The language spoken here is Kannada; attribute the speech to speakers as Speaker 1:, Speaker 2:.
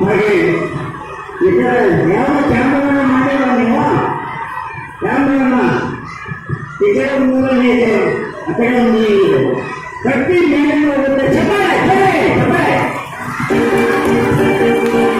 Speaker 1: ಹಾಗೆ ಇದರ ಯಾವ ಕ್ಯಾಮ್ರಾನ ಮಾಡಿಲ್ಲ ನೀವು ಕ್ಯಾಮ್ರಾನ ಈ ಕಡೆ ಒಂದು ಮೂರನೇ ಇದೆ ಆ ಕಡೆ ಒಂದು ಇದೆ ಕಟ್ಟಿ ಮೇಲೆ ಹೋಗುತ್ತೆ ಚಪಾಳೆ ಚಪಾಳೆ